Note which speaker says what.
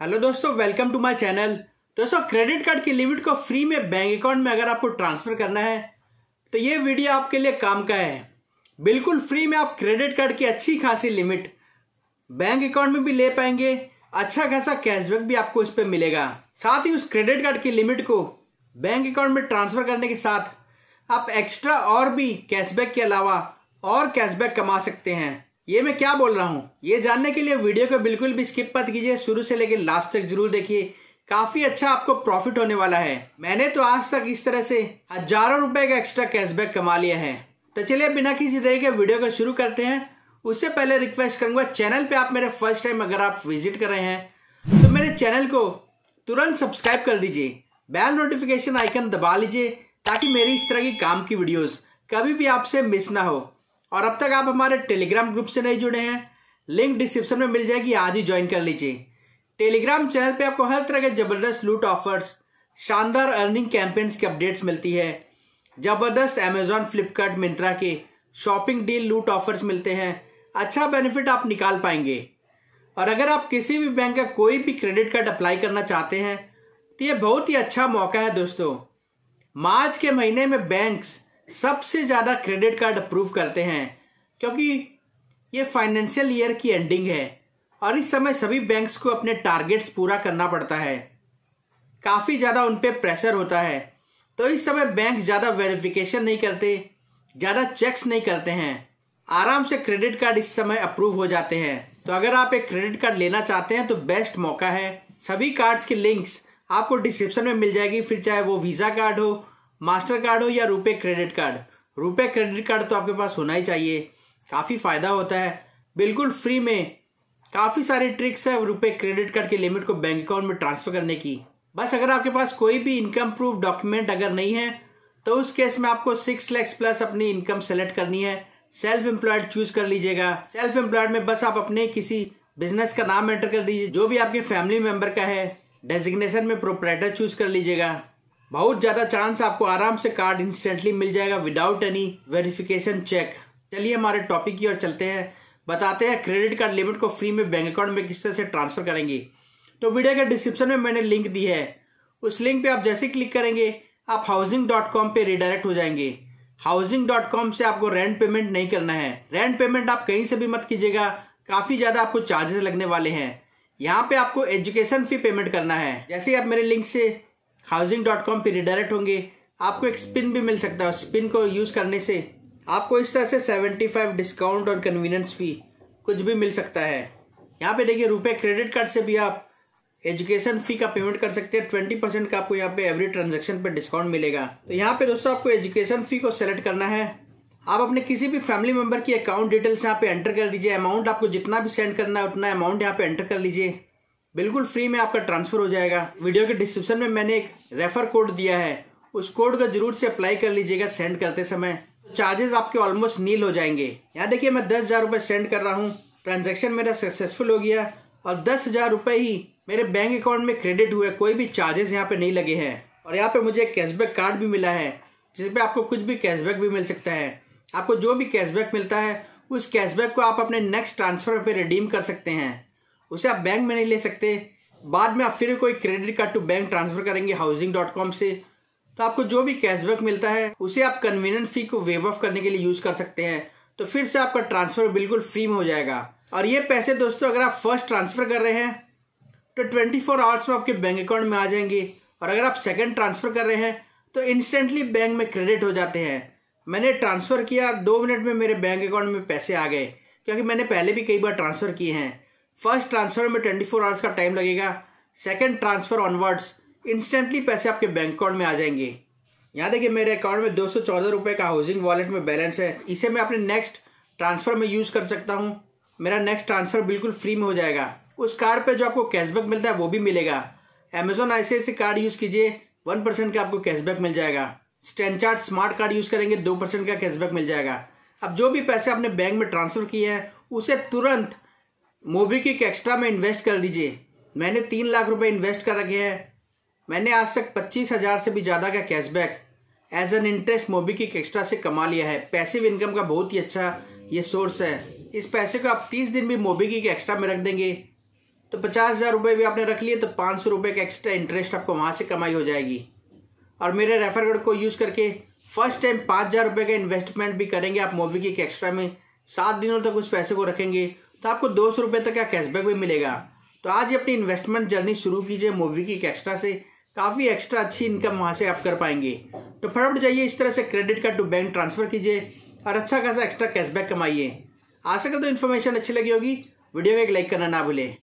Speaker 1: Hello दोस्तों, welcome to my channel. दोस्तों, credit card की लिमिट को फ्री में बैंक अकाउंट में अगर आपको ट्रांसफर करना है तो ये वीडियो आपके लिए काम का है। बिल्कुल फ्री में आप क्रेडिट कार्ड की अच्छी खासी लिमिट बैंक अकाउंट में भी ले पाएंगे। अच्छा खासा कैशबैक भी आपको इस पे मिलेगा। साथ ही उस क्रेडिट कार्ड की लिमिट को बैंक अकाउंट में ट्रांसफर करने के साथ आप एक्स्ट्रा और भी कैशबैक के अलावा और कैशबैक कमा सकते हैं। ये मैं क्या बोल रहा हूं, ये जानने के लिए वीडियो को बिल्कुल भी स्किप मत कीजिए, शुरू से लेकर लास्ट तक जरूर देखिए। काफी अच्छा आपको प्रॉफिट होने वाला है। मैंने तो आज तक इस तरह से हजारों रुपए का एक्स्ट्रा कैशबैक कमा लिया है। तो चलिए बिना किसी देरी के वीडियो को शुरू करते हैं। उससे पहले रिक्वेस्ट करूंगा, चैनल पे आप मेरे फर्स्ट टाइम अगर आप विजिट कर रहे हैं तो मेरे चैनल को तुरंत सब्सक्राइब कर दीजिए, बेल नोटिफिकेशन आइकन दबा लीजिए ताकि मेरी इस तरह की काम की वीडियोस कभी भी आपसे मिस ना हो। और अब तक आप हमारे टेलीग्राम ग्रुप से नहीं जुड़े हैं, लिंक डिस्क्रिप्शन में मिल जाएगी, आज ही ज्वाइन कर लीजिए। टेलीग्राम चैनल पे आपको हर तरह के जबरदस्त लूट ऑफर्स, शानदार अर्निंग कैंपेन्स की अपडेट्स मिलती है। जबरदस्त अमेजॉन, फ्लिपकार्ट, मिंत्रा के शॉपिंग डील लूट ऑफर्स मिलते हैं। अच्छा बेनिफिट आप निकाल पाएंगे। और अगर आप किसी भी बैंक का कोई भी क्रेडिट कार्ड अप्लाई करना चाहते हैं तो ये बहुत ही अच्छा मौका है। दोस्तों, मार्च के महीने में बैंक्स सबसे ज्यादा क्रेडिट कार्ड अप्रूव करते हैं क्योंकि ये फाइनेंशियल ईयर की एंडिंग है और इस समय सभी बैंक्स को अपने टारगेट्स पूरा करना पड़ता है। काफी ज्यादा उन पे प्रेशर होता है, तो इस समय बैंक ज्यादा वेरिफिकेशन नहीं करते, ज्यादा चेक्स नहीं करते हैं। आराम से क्रेडिट कार्ड इस समय अप्रूव हो जाते हैं। तो अगर आप एक क्रेडिट कार्ड लेना चाहते हैं तो बेस्ट मौका है। सभी कार्ड्स की लिंक्स आपको डिस्क्रिप्शन में मिल जाएगी, फिर चाहे वो वीजा कार्ड हो, मास्टर कार्ड हो या RuPay credit card. RuPay credit card तो आपके पास होना ही चाहिए, काफी फायदा होता है। बिल्कुल फ्री में काफी सारी ट्रिक्स है रुपे क्रेडिट कार्ड की लिमिट को बैंक अकाउंट में ट्रांसफर करने की। बस अगर आपके पास कोई भी इनकम प्रूफ डॉक्यूमेंट अगर नहीं है तो उस केस में आपको 6 लाख प्लस अपनी इनकम सेलेक्ट करनी है। सेल्फ एम्प्लॉयड चूज कर लीजिएगा। सेल्फ एम्प्लॉयड में बस आप अपने किसी बिजनेस का नाम एंटर कर दीजिए, जो भी आपके फैमिली मेंबर का है। डेजिग्नेशन में प्रोप्राइटर चूज कर लीजिएगा। बहुत ज्यादा चांस आपको आराम से कार्ड इंस्टेंटली मिल जाएगा विदाउट एनी वेरिफिकेशन चेक। चलिए हमारे टॉपिक की ओर चलते हैं, बताते हैं क्रेडिट कार्ड लिमिट को फ्री में बैंक अकाउंट में किस तरह से ट्रांसफर करेंगे। तो वीडियो के डिस्क्रिप्शन में मैंने लिंक दी है, उस लिंक पे आप जैसे क्लिक करेंगे आप housing.com पे रिडायरेक्ट हो जाएंगे। housing.com से आपको रेंट पेमेंट नहीं करना है। रेंट पेमेंट आप कहीं से भी मत कीजिएगा, काफी ज्यादा आपको चार्जेस लगने वाले हैं। यहाँ पे आपको एजुकेशन फी पेमेंट करना है। जैसे ही आप मेरे लिंक से housing.com पे रिडायरेक्ट होंगे आपको एक स्पिन भी मिल सकता है। स्पिन को यूज करने से आपको इस तरह से 75 डिस्काउंट और कन्वीनियंस फी कुछ भी मिल सकता है। यहाँ पे देखिए, रुपए क्रेडिट कार्ड से भी आप एजुकेशन फी का पेमेंट कर सकते हैं। 20% का आपको यहाँ पे एवरी ट्रांजेक्शन पे डिस्काउंट मिलेगा। तो यहाँ पे दोस्तों आपको एजुकेशन फी को सेलेक्ट करना है। आप अपने किसी भी फैमिली मेंबर की अकाउंट डिटेल्स यहाँ पे एंटर कर दीजिए। अमाउंट आपको जितना भी सेंड करना है उतना अमाउंट यहाँ पे एंटर कर लीजिए। बिल्कुल फ्री में आपका ट्रांसफर हो जाएगा। वीडियो के डिस्क्रिप्शन में मैंने एक रेफर कोड दिया है, उस कोड को जरूर से अप्लाई कर लीजिएगा सेंड करते समय। चार्जेस आपके ऑलमोस्ट नील हो जाएंगे। यहाँ देखिए, मैं 10,000 रुपए सेंड कर रहा हूँ, ट्रांजैक्शन मेरा सक्सेसफुल हो गया और 10,000 रुपए ही मेरे बैंक अकाउंट में क्रेडिट हुए। कोई भी चार्जेस यहाँ पे नहीं लगे हैं। और यहाँ पे मुझे कैशबैक कार्ड भी मिला है जिसपे आपको कुछ भी कैशबैक भी मिल सकता है। आपको जो भी कैशबैक मिलता है उस कैशबैक को आप अपने नेक्स्ट ट्रांसफर पे रिडीम कर सकते हैं। उसे आप बैंक में नहीं ले सकते। बाद में आप फिर कोई credit card to bank transfer करेंगे housing.com से तो आपको जो भी कैशबैक मिलता है उसे आप कन्वीनियंट फी को वेव ऑफ करने के लिए यूज कर सकते हैं। तो फिर से आपका ट्रांसफर बिल्कुल फ्री में हो जाएगा। और ये पैसे दोस्तों अगर आप फर्स्ट ट्रांसफर कर रहे हैं तो 24 आवर्स में आपके बैंक अकाउंट में आ जाएंगे। और अगर आप सेकेंड ट्रांसफर कर रहे हैं तो इंस्टेंटली बैंक में क्रेडिट हो जाते हैं। मैंने ट्रांसफर किया, 2 मिनट में मेरे बैंक अकाउंट में पैसे आ गए, क्योंकि मैंने पहले भी कई बार ट्रांसफर किए हैं। फर्स्ट ट्रांसफर में 24 आवर्स का टाइम लगेगा, सेकंड ट्रांसफर ऑनवर्ड्स इंस्टेंटली पैसे आपके बैंक अकाउंट में आ जाएंगे। यहाँ देखिए, मेरे अकाउंट में 214 रुपए का हाउसिंग वॉलेट में बैलेंस है। इसे मैं अपने नेक्स्ट ट्रांसफर में यूज कर सकता हूँ। मेरा नेक्स्ट ट्रांसफर बिल्कुल फ्री में हो जाएगा। उस कार्ड पे जो आपको कैशबैक मिलता है वो भी मिलेगा। अमेजॉन ICICI कार्ड यूज कीजिए, 1% का आपको कैशबैक मिल जाएगा। स्टैंडचार्ट स्मार्ट कार्ड यूज करेंगे 2% का कैशबैक मिल जाएगा। अब जो भी पैसे आपने बैंक में ट्रांसफर किए हैं उसे तुरंत मोबीक्विक एक्स्ट्रा में इन्वेस्ट कर दीजिए। मैंने 3 लाख रुपए इन्वेस्ट कर रखे हैं। मैंने आज तक 25,000 से भी ज्यादा का cashback as an interest MobiKwik Xtra से कमा लिया है। पैसिव इनकम का बहुत ही अच्छा ये सोर्स है। इस पैसे को आप 30 दिन भी मोबीक्विक एक्स्ट्रा में रख देंगे तो 50,000 रुपये भी आपने रख लिए तो 500 रुपये का एक्स्ट्रा इंटरेस्ट आपको वहाँ से कमाई हो जाएगी। और मेरे रेफर कोड को यूज़ करके फर्स्ट टाइम 5,000 रुपये का इन्वेस्टमेंट भी करेंगे आप मोबीक्विक एक्स्ट्रा में, 7 दिनों तक उस पैसे को रखेंगे तो आपको 200 रुपये तक का कैशबैक भी मिलेगा। तो आज ही अपनी इन्वेस्टमेंट जर्नी शुरू कीजिए मोबीक्विक एक्स्ट्रा से, काफ़ी एक्स्ट्रा अच्छी इनकम वहाँ से आप कर पाएंगे। तो फटाफट जाइए इस तरह से credit card to bank transfer कीजिए और अच्छा खासा एक्स्ट्रा कैशबैक कमाइए। आशा करता हूँ इन्फॉर्मेशन अच्छी लगी होगी। वीडियो को एक लाइक करना ना भूलें।